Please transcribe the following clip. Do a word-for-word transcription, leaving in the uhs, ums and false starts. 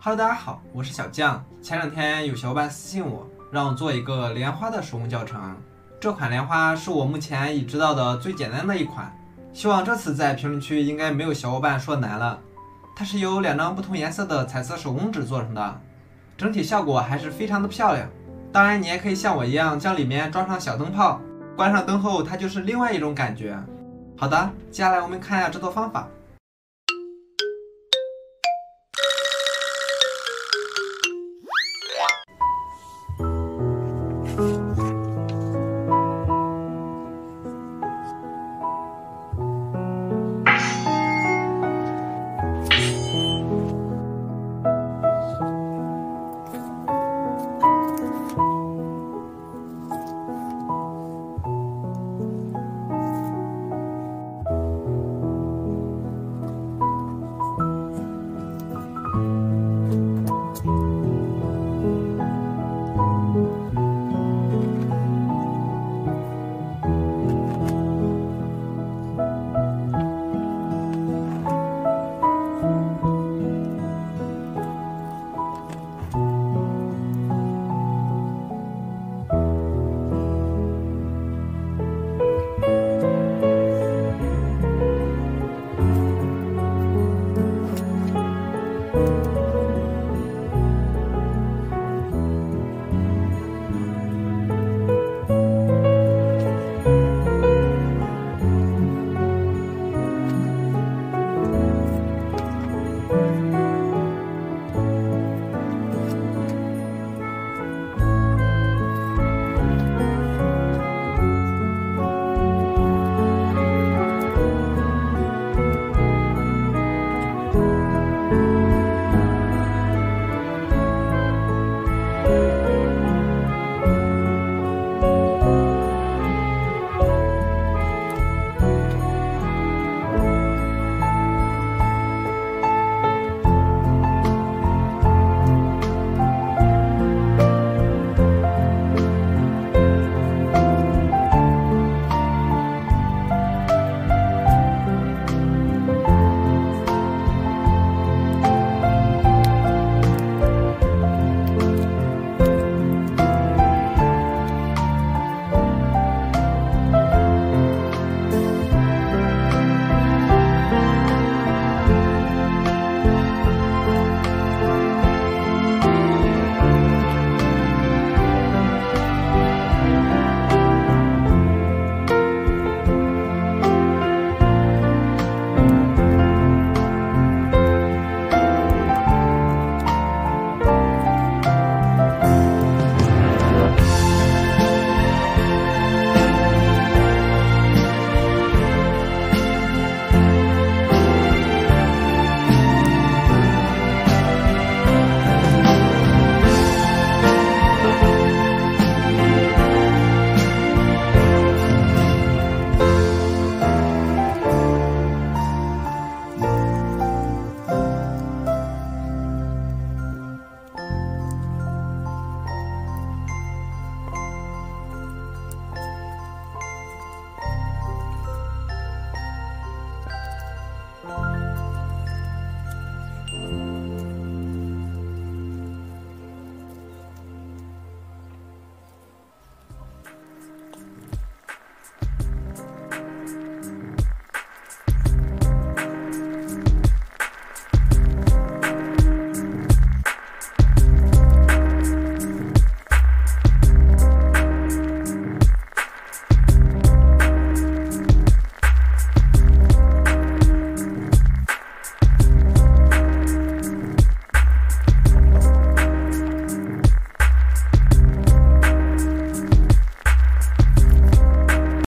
Hello， 大家好，我是小酱。前两天有小伙伴私信我，让我做一个莲花的手工教程。这款莲花是我目前已知道的最简单的一款，希望这次在评论区应该没有小伙伴说难了。它是由两张不同颜色的彩色手工纸做成的，整体效果还是非常的漂亮。当然，你也可以像我一样将里面装上小灯泡，关上灯后它就是另外一种感觉。好的，接下来我们看一下制作方法。